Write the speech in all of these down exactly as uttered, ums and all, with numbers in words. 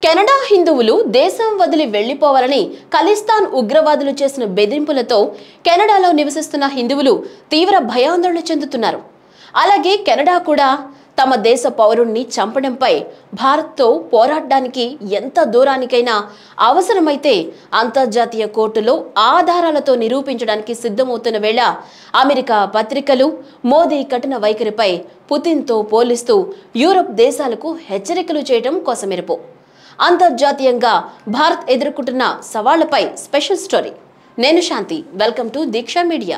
Canada హిందువులు దేశం వదిలి వెళ్లిపోవాలని ఖలిస్తాన్ ఉగ్రవాదులు చేసిన బెదిరింపులతో కెనడాలో నివసిస్తున్న హిందువులు తీవ్ర భయాందోళన చెందుతున్నారు. అలాగే కెనడా కూడా తమ దేశ పౌరుణ్ణి చంపడంపై భారత్తో పోరాడడానికి ఎంత దూరానికైనా అవసరమైతే అంతర్జాతీయ కోర్టులో ఆధారాలతో నిరూపించడానికి సిద్ధమవుతున్న వేళ అమెరికా పత్రికలు మోదీ కఠిన వైఖరిపై పుతిన్తో పోలిస్తూ యూరప్ దేశాలకు హెచ్చరికలు చేయడం కోసమెరుపు. అంతర్జాతీయంగా భారత్ ఎదుర్కొంటున్న సవాళ్లపై స్పెషల్ స్టోరీ. నేను Shanti. Welcome to Deeksha media.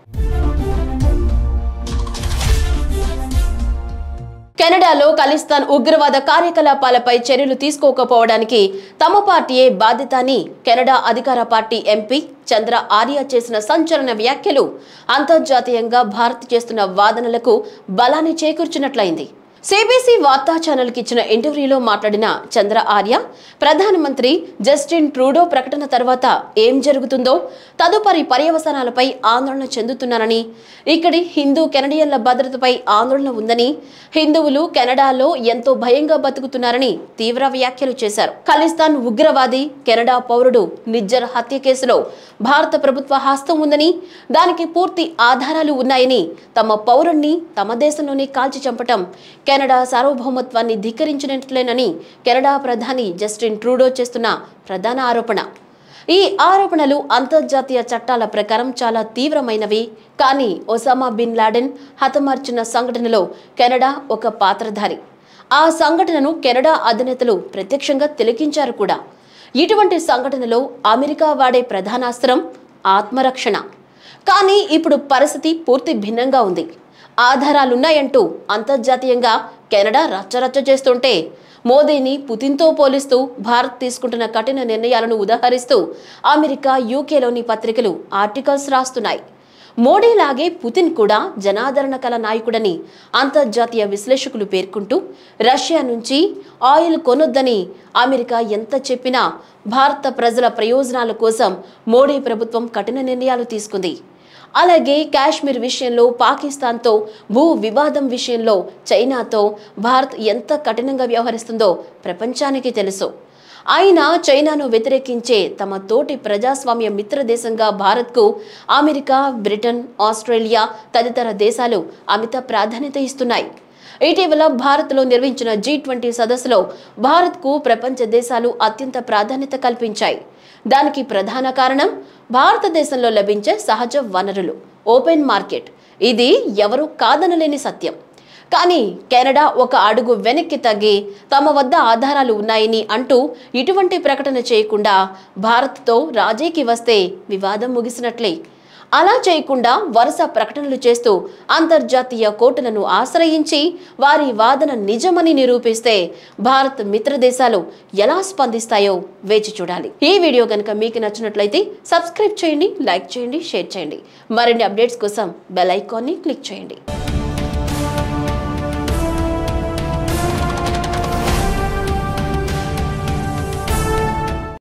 కెనడాలో ఖలిస్తాన్ ఉగ్రవాద కార్యకలాపాలపై చర్యలు తీసుకోకపోవడానికి తమ పార్టీయే బాధ్యత అని కెనడా అధికార పార్టీ ఎంపీ చంద్ర ఆర్య చేసిన సంచలన వ్యాఖ్యలు అంతర్జాతీయంగా భారత్ చేస్తున్న వాదనలకు బలాన్ని చేకూర్చినట్లయింది. సిబిసి వార్తా ఛానల్కి ఇచ్చిన ఇంటర్వ్యూలో మాట్లాడిన చంద్ర ఆర్య, ప్రధానమంత్రి జస్టిన్ ట్రూడో ప్రకటన తర్వాత ఏం జరుగుతుందో తదుపరి పర్యవసానాలపై ఆందోళన చెందుతున్నారని, ఇక్కడి హిందూ కెనడియన్ల భద్రతపై ఆందోళన ఉందని, హిందువులు కెనడాలో ఎంతో భయంగా బతుకుతున్నారని తీవ్ర వ్యాఖ్యలు చేశారు. ఖలిస్తాన్ ఉగ్రవాది కెనడా పౌరుడు నిజ్జర్ హత్య కేసులో భారత ప్రభుత్వ హస్తం ఉందని, దానికి పూర్తి ఆధారాలు ఉన్నాయని, తమ పౌరుణ్ణి తమ దేశంలోనే కాల్చి చంపటం కెనడా సార్వభౌమత్వాన్ని ధిక్కరించినట్లేనని కెనడా ప్రధాని జస్టిన్ ట్రూడో చేస్తున్న ప్రధాన ఆరోపణ. ఈ ఆరోపణలు అంతర్జాతీయ చట్టాల ప్రకారం చాలా తీవ్రమైనవి. కానీ ఒసామా బిన్ లాడెన్ హతమార్చిన సంఘటనలో కెనడా ఒక పాత్రధారి. ఆ సంఘటనను కెనడా అధినేతలు ప్రత్యక్షంగా తిలకించారు కూడా. ఇటువంటి సంఘటనలో అమెరికా వాడే ప్రధానాస్త్రం ఆత్మరక్షణ. కానీ ఇప్పుడు పరిస్థితి పూర్తి భిన్నంగా ఉంది. ఆధారాలున్నాయంటూ అంతర్జాతీయంగా కెనడా రచ్చరచ్చ చేస్తుంటే, మోదీని పుతిన్తో పోలిస్తూ భారత్ తీసుకుంటున్న కఠిన నిర్ణయాలను ఉదాహరిస్తూ అమెరికా, యూకేలోని పత్రికలు ఆర్టికల్స్ రాస్తున్నాయి. మోడీలాగే పుతిన్ కూడా జనాదరణ కల నాయకుడని అంతర్జాతీయ విశ్లేషకులు పేర్కొంటూ, రష్యా నుంచి ఆయిల్ కొనొద్దని అమెరికా ఎంత చెప్పినా భారత ప్రజల ప్రయోజనాల కోసం మోడీ ప్రభుత్వం కఠిన నిర్ణయాలు తీసుకుంది. అలాగే కాశ్మీర్ విషయంలో, పాకిస్తాన్తో భూ వివాదం విషయంలో చైనాతో భారత్ ఎంత కఠినంగా వ్యవహరిస్తుందో ప్రపంచానికి తెలుసు. అయినా చైనాను వ్యతిరేకించే తమ తోటి ప్రజాస్వామ్య మిత్ర దేశంగా భారత్కు అమెరికా, బ్రిటన్, ఆస్ట్రేలియా తదితర దేశాలు అమిత ప్రాధాన్యత ఇస్తున్నాయి. ఇటీవల భారత్లో నిర్వహించిన జీ ట్వంటీ సదస్సులో భారత్కు ప్రపంచ దేశాలు అత్యంత ప్రాధాన్యత కల్పించాయి. దానికి ప్రధాన కారణం భారతదేశంలో లభించే సహజ వనరులు, ఓపెన్ మార్కెట్. ఇది ఎవరు కాదనలేని సత్యం. కానీ కెనడా ఒక అడుగు వెనక్కి తగ్గి తమ వద్ద ఆధారాలు ఉన్నాయని అంటూ ఇటువంటి ప్రకటన చేయకుండా భారత్తో రాజీకి వస్తే వివాదం ముగిసినట్లే. అలా చేయకుండా వరుస ప్రకటనలు చేస్తూ అంతర్జాతీయ కోర్టులను ఆశ్రయించి వారి వాదన నిజమని నిరూపిస్తే భారత్ మిత్ర దేశాలు ఎలా స్పందిస్తాయో వేచి చూడాలి. ఈ వీడియో కనుక మీకు నచ్చినట్లయితే సబ్స్క్రైబ్ చేయండి, లైక్ చేయండి, షేర్ చేయండి. మరిన్ని అప్డేట్స్ కోసం బెల్ ఐకాన్ని క్లిక్ చేయండి.